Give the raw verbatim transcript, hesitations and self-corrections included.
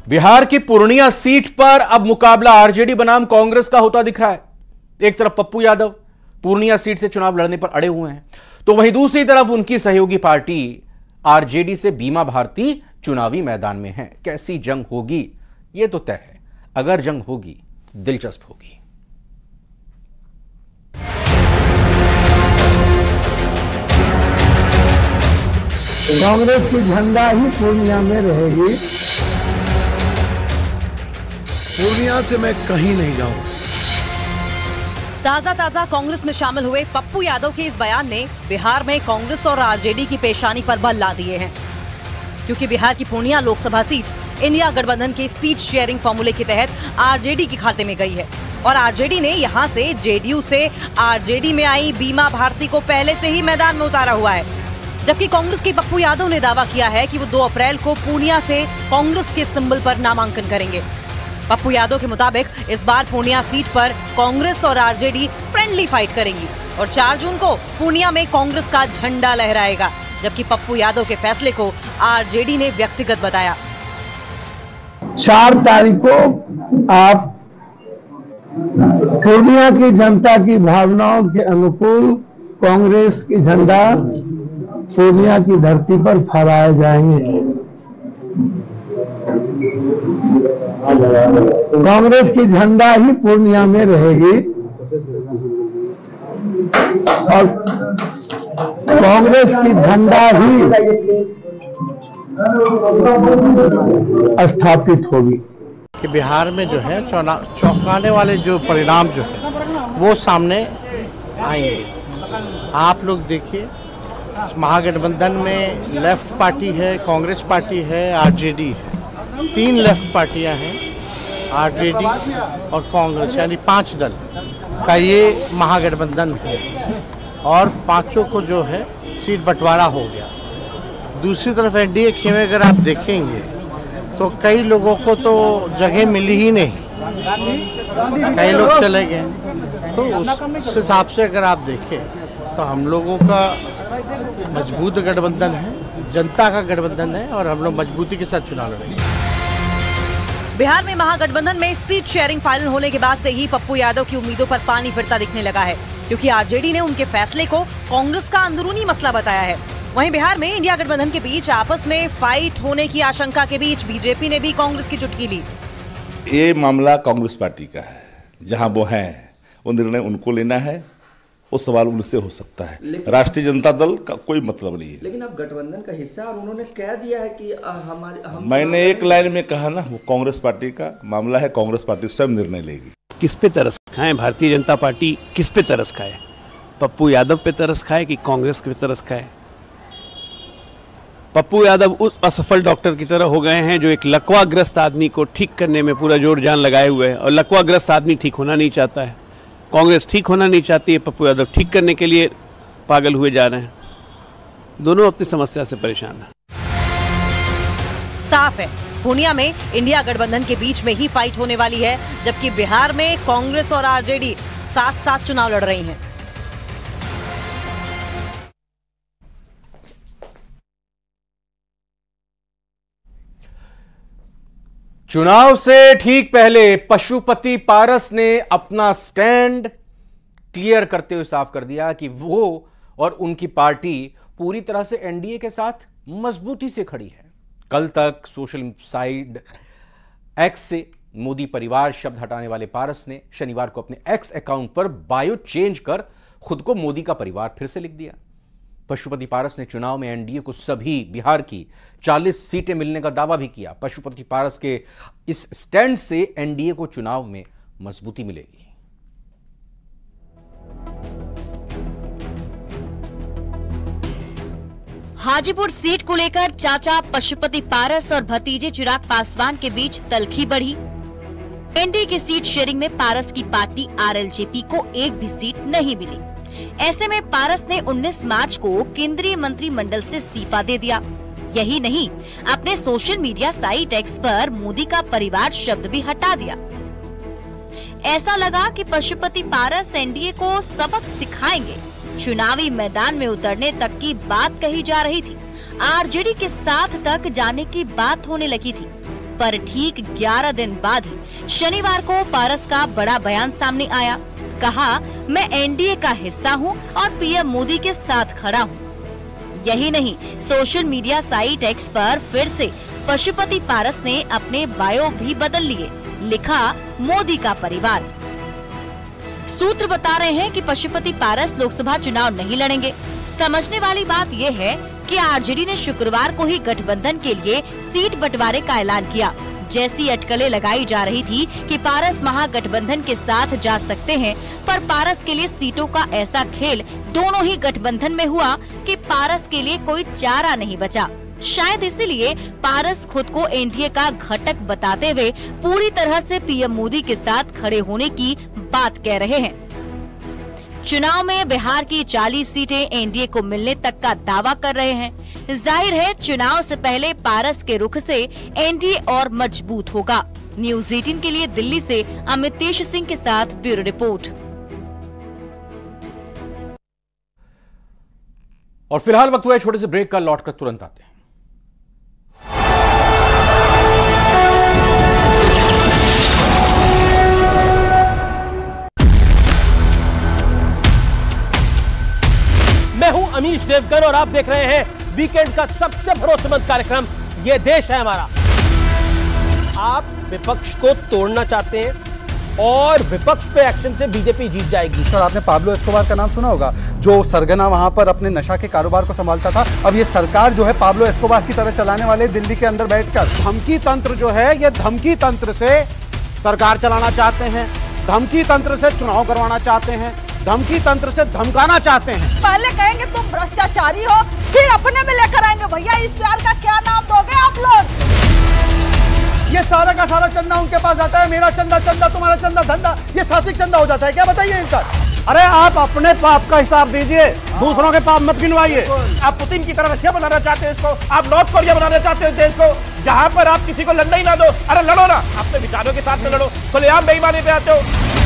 बिहार की पूर्णिया सीट पर अब मुकाबला आरजेडी बनाम कांग्रेस का होता दिख रहा है। एक तरफ पप्पू यादव पूर्णिया सीट से चुनाव लड़ने पर अड़े हुए हैं, तो वहीं दूसरी तरफ उनकी सहयोगी पार्टी आरजेडी से बीमा भारती चुनावी मैदान में है। कैसी जंग होगी यह तो तय है। अगर जंग होगी दिलचस्प होगी। कांग्रेस की झंडा ही पूर्णिया में रहेगी। पूर्णिया से मैं कहीं नहीं जाऊं। ताजा ताजा कांग्रेस में शामिल हुए पप्पू यादव के इस बयान ने बिहार में कांग्रेस और आरजेडी की पेशानी पर बल ला दिए हैं, क्योंकि बिहार की पूर्णिया लोकसभा सीट इंडिया गठबंधन के सीट शेयरिंग फॉर्मूले के तहत आरजेडी के खाते में गई है और आरजेडी ने यहां से जेडीयू से आरजेडी में आई बीमा भारती को पहले से ही मैदान में उतारा हुआ है। जबकि कांग्रेस के पप्पू यादव ने दावा किया है कि वो दो अप्रैल को पूर्णिया से कांग्रेस के सिंबल पर नामांकन करेंगे। पप्पू यादव के मुताबिक इस बार पूर्णिया सीट पर कांग्रेस और आरजेडी फ्रेंडली फाइट करेंगी और चार जून को पूर्णिया में कांग्रेस का झंडा लहराएगा। जबकि पप्पू यादव के फैसले को आरजेडी ने व्यक्तिगत बताया। चार तारीख को आप पूर्णिया की जनता की भावनाओं के अनुकूल कांग्रेस की झंडा पूर्णिया की धरती पर फहराए जाएंगे। कांग्रेस की झंडा ही पूर्णिया में रहेगी और कांग्रेस की झंडा ही स्थापित होगी। कि बिहार में जो है चौंकाने वाले जो परिणाम जो है वो सामने आएंगे। आप लोग देखिए, महागठबंधन में लेफ्ट पार्टी है, कांग्रेस पार्टी है, आरजेडी है। तीन लेफ्ट पार्टियां हैं, आरजेडी और कांग्रेस, यानी पांच दल का ये महागठबंधन है और पांचों को जो है सीट बंटवारा हो गया। दूसरी तरफ एनडीए खेमे अगर आप देखेंगे तो कई लोगों को तो जगह मिली ही नहीं, कई लोग चले गए। तो उस हिसाब से अगर आप देखें तो हम लोगों का मजबूत गठबंधन है, जनता का गठबंधन है और हम लोग मजबूती के साथ चुनाव लड़ेंगे। बिहार में महागठबंधन में सीट शेयरिंग फाइनल होने के बाद से ही पप्पू यादव की उम्मीदों पर पानी फिरता दिखने लगा है, क्योंकि आरजेडी ने उनके फैसले को कांग्रेस का अंदरूनी मसला बताया है। वहीं बिहार में इंडिया गठबंधन के बीच आपस में फाइट होने की आशंका के बीच बीजेपी ने भी कांग्रेस की चुटकी ली। ये मामला कांग्रेस पार्टी का है, जहां वो हैं वो निर्णय उनको लेना है, वो सवाल उनसे हो सकता है। राष्ट्रीय जनता दल का कोई मतलब नहीं है। लेकिन आप गठबंधन का हिस्सा और उन्होंने कह दिया है कि हमारे हम मैंने एक लाइन में कहा ना, वो कांग्रेस पार्टी का मामला है, कांग्रेस पार्टी स्वयं निर्णय लेगी। किस पे तरस खाए भारतीय जनता पार्टी, किस पे तरस खाए? पप्पू यादव पे तरस खाए कि कांग्रेस पे तरस खाए? पप्पू यादव उस असफल डॉक्टर की तरह हो गए हैं जो एक लकवाग्रस्त आदमी को ठीक करने में पूरा जोर जान लगाए हुए है, और लकवाग्रस्त आदमी ठीक होना नहीं चाहता है। कांग्रेस ठीक होना नहीं चाहती है, पप्पू यादव ठीक करने के लिए पागल हुए जा रहे हैं। दोनों अपनी समस्या से परेशान हैं। साफ है, पूर्णिया में इंडिया गठबंधन के बीच में ही फाइट होने वाली है, जबकि बिहार में कांग्रेस और आरजेडी साथ साथ चुनाव लड़ रही हैं। चुनाव से ठीक पहले पशुपति पारस ने अपना स्टैंड क्लियर करते हुए साफ कर दिया कि वो और उनकी पार्टी पूरी तरह से एनडीए के साथ मजबूती से खड़ी है। कल तक सोशल साइट एक्स से मोदी परिवार शब्द हटाने वाले पारस ने शनिवार को अपने एक्स अकाउंट पर बायो चेंज कर खुद को मोदी का परिवार फिर से लिख दिया। पशुपति पारस ने चुनाव में एनडीए को सभी बिहार की चालीस सीटें मिलने का दावा भी किया। पशुपति पारस के इस स्टैंड से एनडीए को चुनाव में मजबूती मिलेगी। हाजीपुर सीट को लेकर चाचा पशुपति पारस और भतीजे चिराग पासवान के बीच तल्खी बढ़ी। एनडीए की सीट शेयरिंग में पारस की पार्टी आरएलजेपी को एक भी सीट नहीं मिली। ऐसे में पारस ने उन्नीस मार्च को केंद्रीय मंत्रिमंडल से इस्तीफा दे दिया। यही नहीं, अपने सोशल मीडिया साइट एक्स पर मोदी का परिवार शब्द भी हटा दिया। ऐसा लगा कि पशुपति पारस एनडीए को सबक सिखाएंगे। चुनावी मैदान में उतरने तक की बात कही जा रही थी। आरजेडी के साथ तक जाने की बात होने लगी थी। पर ठीक ग्यारह दिन बाद ही शनिवार को पारस का बड़ा बयान सामने आया। कहा, मैं एनडीए का हिस्सा हूं और पीएम मोदी के साथ खड़ा हूं। यही नहीं, सोशल मीडिया साइट एक्स पर फिर से पशुपति पारस ने अपने बायो भी बदल लिए। लिखा, मोदी का परिवार। सूत्र बता रहे हैं कि पशुपति पारस लोकसभा चुनाव नहीं लड़ेंगे। समझने वाली बात यह है कि आरजेडी ने शुक्रवार को ही गठबंधन के लिए सीट बंटवारे का ऐलान किया। जैसी अटकलें लगाई जा रही थी कि पारस महागठबंधन के साथ जा सकते हैं, पर पारस के लिए सीटों का ऐसा खेल दोनों ही गठबंधन में हुआ कि पारस के लिए कोई चारा नहीं बचा। शायद इसीलिए पारस खुद को एनडीए का घटक बताते हुए पूरी तरह से पीएम मोदी के साथ खड़े होने की बात कह रहे हैं। चुनाव में बिहार की चालीस सीटें एनडीए को मिलने तक का दावा कर रहे हैं। जाहिर है, चुनाव से पहले पारस के रुख से एनडीए और मजबूत होगा। न्यूज़ अठारह के लिए दिल्ली से अमितेश सिंह के साथ ब्यूरो रिपोर्ट। और फिलहाल वक्त हुआ है छोटे से ब्रेक का, लौटकर तुरंत आते हैं। मैं हूं अमीश देवगन और आप देख रहे हैं वीकेंड का सबसे भरोसेमंद कार्यक्रम ये देश है हमारा। आप विपक्ष को तोड़ना चाहते हैं और विपक्ष पे एक्शन से बीजेपी जीत जाएगी। सर, आपने पाब्लो एस्कोबार का नाम सुना होगा, जो सरगना वहां पर अपने नशा के कारोबार को संभालता था। अब ये सरकार जो है पाब्लो एस्कोबार की तरह चलाने वाले दिल्ली के अंदर बैठकर धमकी तंत्र जो है, ये धमकी तंत्र से सरकार चलाना चाहते हैं, धमकी तंत्र से चुनाव करवाना चाहते हैं, धमकी तंत्र से धमकाना चाहते हैं। पहले कहेंगे तुम भ्रष्टाचारी हो, फिर अपने में लेकर आएंगे। भैया, इस प्यार का क्या नाम दोगे आप लोग? ये सारा का सारा चंदा उनके पास आता है। मेरा चंदा चंदा, तुम्हारा चंदा धंधा, ये सात्विक चंदा हो जाता है क्या? बताइए इनका। अरे आप अपने पाप का हिसाब दीजिए, दूसरों के पाप मत गिनवाइए। आप पुतिन की तरह रशिया बनाना चाहते हैं इसको, आप नॉर्थ कोरिया बनाना चाहते हैं देश को, जहां पर आप किसी को लड़ना ही ना दो। अरे लड़ो ना, अपने विचारों के साथ में लड़ो, खुलेआम बेईमानी पे आते हो।